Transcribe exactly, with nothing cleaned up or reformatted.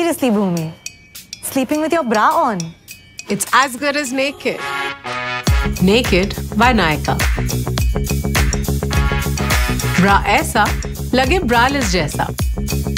Seriously, Bhumi. Sleeping with your bra on. It's as good as naked. Naked by Nykaa. Bra aisa, lage braless jaisa.